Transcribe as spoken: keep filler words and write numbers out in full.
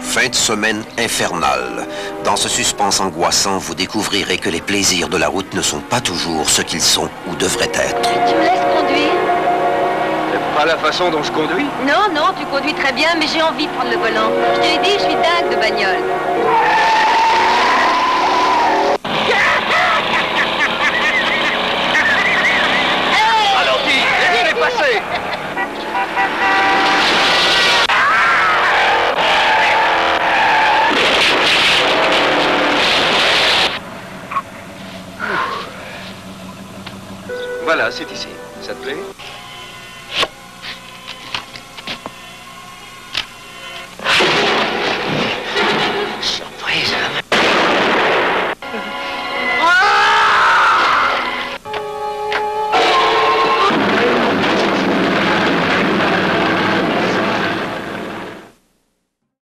Fin de semaine infernale. Dans ce suspense angoissant, vous découvrirez que les plaisirs de la route ne sont pas toujours ce qu'ils sont ou devraient être. Tu me laisses conduire? C'est pas la façon dont je conduis? Non, non, tu conduis très bien, mais j'ai envie de prendre le volant. Je te l'ai dit, je suis dingue de bagnole. Ralenti, laissez-les passer. Voilà, c'est ici.